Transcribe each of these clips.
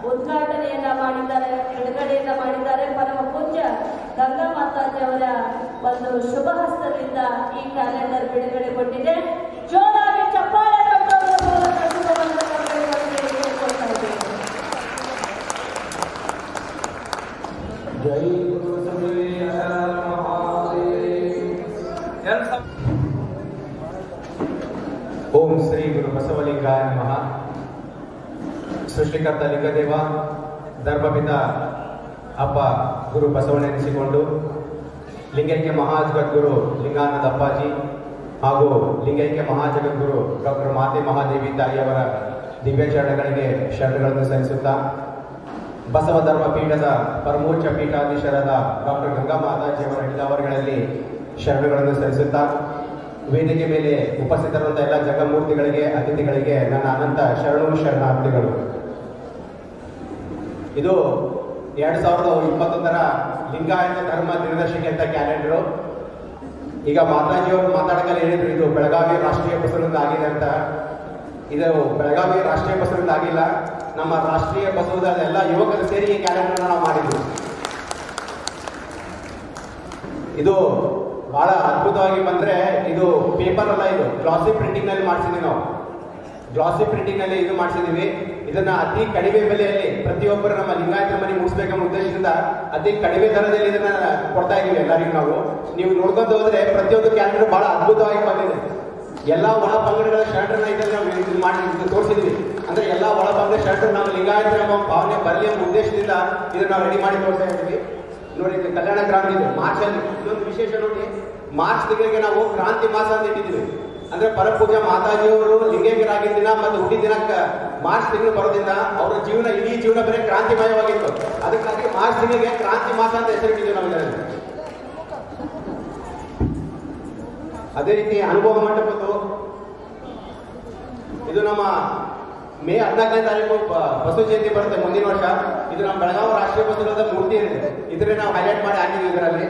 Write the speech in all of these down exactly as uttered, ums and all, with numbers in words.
ಉದ್ಘಾಟನೆಯನ್ನ ಮಾಡಿದ್ದಾರೆ, ಬಿಡುಗಡೆಯನ್ನ ಮಾಡಿದ್ದಾರೆ. ಪರಮ ಪೂಜ್ಯ ಗಂಗಾ ಮಾತಾಜಿಯವರ ಒಂದು ಶುಭ ಹಸ್ತದಿಂದ ಈ ಕ್ಯಾಲೆಂಡರ್ ಬಿಡುಗಡೆಗೊಂಡಿದೆ. ಜೋರಾಗಿ ಚಪ್ಪಾಳೆ ತಟ್ಟುವುದರ ಮೂಲಕ ಶುಭವನ್ನು ಕೇಳಿಕೊಳ್ತಾ ಇದ್ದೇವೆ. ಜೈ ಗುರು ಓಂ ಶ್ರೀ ಗುರು ಬಸವಲಿಂಗಾಯ ನಮಃ. ಸೃಷ್ಟಿಕರ್ತ ಲಿಂಗದೇವ ಧರ್ಮಪಿತ ಅಪ್ಪ ಗುರು ಬಸವನೆನಿಸಿಕೊಂಡು ಲಿಂಗೈಕ್ಯ ಮಹಾಜಗದ್ಗುರು ಲಿಂಗಾನಂದ ಅಪ್ಪಾಜಿ ಹಾಗೂ ಲಿಂಗೈಕ್ಯ ಮಹಾಜಗದ್ಗುರು ಡಾಕ್ಟರ್ ಮಾತೆ ಮಹಾದೇವಿ ತಾಯಿಯವರ ದಿವ್ಯ ಚರಣಗಳಿಗೆ ಶರಣಗಳನ್ನು ಸಲ್ಲಿಸುತ್ತಾ ಬಸವ ಧರ್ಮ ಪೀಠದ ಪರಮೋಚ್ಚ ಪೀಠಾಧೀಶರಾದ ಡಾಕ್ಟರ್ ಗಂಗಾ ಮಾತಾಜಿಯವರ ಹಿತಾವರಗಳಲ್ಲಿ ಶರಣಗಳನ್ನು ಸಲ್ಲಿಸುತ್ತಾ ವೇದಿಕೆ ಮೇಲೆ ಉಪಸ್ಥಿತರಂತ ಎಲ್ಲ ಜಗಮೂರ್ತಿಗಳಿಗೆ, ಅತಿಥಿಗಳಿಗೆ ನನ್ನ ಅನಂತ ಶರಣು ಶರಣಾರ್ಥಿಗಳು. ಇದು ಎರಡ್ ಸಾವಿರದ ಇಪ್ಪತ್ತೊಂದರ ಲಿಂಗಾಯತ ಧರ್ಮ ದಿನದರ್ಶಿಕೆ ಅಂತ ಕ್ಯಾಲೆಂಡರು. ಈಗ ಮಾತಾಜಿಯವರು ಮಾತಾಡಕಲ್ಲಿ ಹೇಳಿದ್ರು ಇದು ಬೆಳಗಾವಿ ರಾಷ್ಟ್ರೀಯ ಬಸವರಿಂದ ಆಗಿದೆ ಅಂತ. ಇದು ಬೆಳಗಾವಿ ರಾಷ್ಟ್ರೀಯ ಬಸವರಿಂದ ಆಗಿಲ್ಲ, ನಮ್ಮ ರಾಷ್ಟ್ರೀಯ ಬಸವದ ಎಲ್ಲ ಯುವಕರು ಸೇರಿ ಈ ಕ್ಯಾಲೆಂಡರ್ ನಾವು ಮಾಡಿದ್ವಿ. ಇದು ಬಹಳ ಅದ್ಭುತವಾಗಿ ಬಂದ್ರೆ ಇದು ಪೇಪರ್ ಅಲ್ಲ, ಇದು ಗ್ಲಾಸಿ ಪ್ರಿಂಟಿಂಗ್ ನಲ್ಲಿ ಮಾಡಿಸಿದ್ವಿ ನಾವು. ಗ್ಲಾಸಿ ಪ್ರಿಂಟಿಂಗ್ ನಲ್ಲಿ ಇದು ಮಾಡಿಸಿದೀವಿ. ಇದನ್ನ ಅತಿ ಕಡಿಮೆ ಬೆಲೆಯಲ್ಲಿ ಪ್ರತಿಯೊಬ್ಬರು ನಮ್ಮ ಲಿಂಗಾಯತ ಮನೆ ಮುಗಿಸ್ಬೇಕೆಂಬ ಉದ್ದೇಶದಿಂದ ಅತಿ ಕಡಿಮೆ ದರದಲ್ಲಿ ಇದನ್ನ ಕೊಡ್ತಾ ಇದೀವಿ ಎಲ್ಲರಿಗೂ ನಾವು. ನೀವು ನೋಡ್ಕೊಂಡು ಹೋದ್ರೆ ಪ್ರತಿಯೊಂದು ಕ್ಯಾಲೆಂಡರ್ ಬಹಳ ಅದ್ಭುತವಾಗಿ ಬಂದಿದೆ. ಎಲ್ಲಾ ಒಳ ಪಂಗಡಗಳ ಶರಣರನ್ನ ಇದನ್ನ ನಾವು ಇದು ಮಾಡಿ ತೋರಿಸಿದ್ವಿ. ಅಂದ್ರೆ ಎಲ್ಲಾ ಒಳ ಪಂಗಡ ಶರಣರು ನಮ್ಮ ಲಿಂಗಾಯತ ಎಂಬ ಭಾವನೆ ಬರಲಿ ಎಂಬ ಉದ್ದೇಶದಿಂದ ಇದನ್ನ ನಾವು ರೆಡಿ ಮಾಡಿ ತೋರಿಸ್ತಾ ಇದ್ದೀವಿ. ನೋಡಿ, ಇದು ಕಲ್ಯಾಣ ಕ್ರಾಂತಿ ಇದೆ ಮಾರ್ಚ್ ಅಲ್ಲಿ. ಇನ್ನೊಂದು ವಿಶೇಷ ನೋಡಿ, ಮಾರ್ಚ್ ತಿಂಗಳಿಗೆ ನಾವು ಕ್ರಾಂತಿ ಮಾಸ ಅಂತ ಇಟ್ಟಿದ್ದೀವಿ. ಅಂದ್ರೆ ಪರಪೂಜೆ ಮಾತಾಜಿಯವರು ಲಿಂಗೈಕ್ಯರಾಗಿದ್ದ ದಿನ ಮತ್ತು ಹುಟ್ಟಿದ ದಿನಕ್ಕೆ ಮಾರ್ಚ್ ತಿಂಗಳು ಬರೋದ್ರಿಂದ ಅವರ ಜೀವನ ಇಡೀ ಜೀವನ ಬರೀ ಕ್ರಾಂತಿಮಯವಾಗಿತ್ತು. ಅದಕ್ಕಾಗಿ ಮಾರ್ಚ್ ತಿಂಗಳಿಗೆ ಕ್ರಾಂತಿ ಮಾಸ ಅಂತ ಹೆಸರಿಟ್ಟಿದ್ದೀವಿ ನಾವು ಇದರಲ್ಲಿ. ಅದೇ ರೀತಿ ಅನುಭವ ಮಂಟಪದ್ದು ಇದು ನಮ್ಮ ಮೇ ಹದಿನಾಲ್ಕನೇ ತಾರೀಕು ಬಸವ ಜಯಂತಿ ಬರುತ್ತೆ ಮುಂದಿನ ವರ್ಷ. ಇದು ನಮ್ಮ ಬೆಳಗಾವಿ ರಾಷ್ಟ್ರೀಯ ಬಸವದ ಮೂರ್ತಿ ಇದೆ, ಇದ್ರೆ ನಾವು ಹೈಲೈಟ್ ಮಾಡಿ ಹಾಕಿದ್ವಿ ಇದರಲ್ಲಿ.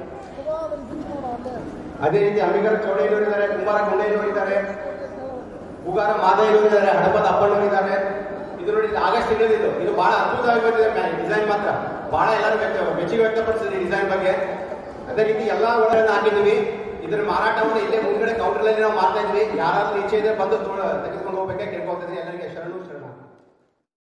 ಅದೇ ರೀತಿ ಅಂಬಿಗರ ಚೌಡಯ್ಯನವರು ಇದ್ದಾರೆ, ಕುಂಬಾರ ಗೊಂಡಯ್ಯನವರು ಇದ್ದಾರೆ, ಉಗಾರ ಮಾದಯ್ಯನವರು ಇದ್ದಾರೆ, ಹಡಪದ ಅಪ್ಪಣ್ಣವರು ಇದ್ದಾರೆ. ಇದು ನೋಡಿ, ಆಗಸ್ಟ್ ತಿಂಗಳಿದ್ದು. ಇದು ಬಹಳ ಅದ್ಭುತವಾಗಿ ಬಂದಿದೆ ಡಿಸೈನ್, ಮಾತ್ರ ಬಹಳ ಎಲ್ಲರೂ ಮೆಚ್ಚುಗೆ ವ್ಯಕ್ತಪಡಿಸಿದ್ವಿ ಡಿಸೈನ್ ಬಗ್ಗೆ. ಅದೇ ರೀತಿ ಎಲ್ಲಾ ಒಳಗಳನ್ನು ಹಾಕಿದ್ವಿ. ಇದರ ಮಾರಾಟವನ್ನು ಇಲ್ಲೇ ಮುಂದ್ಗಡೆ ಕೌಂಟರ್ ಅಲ್ಲಿ ನಾವು ಮಾಡ್ತಾ ಇದ್ವಿ. ಯಾರಾದ್ರೂ ಇಚ್ಛೆ ಇದೆ ಬಂದು ತೆಗೆದುಕೊಂಡು ಹೋಗ್ಬೇಕಾಗಿ ಕೇಳ್ಕೊಳ್ತಿದ್ವಿ. ಎಲ್ಲರಿಗೆ ಶರಣು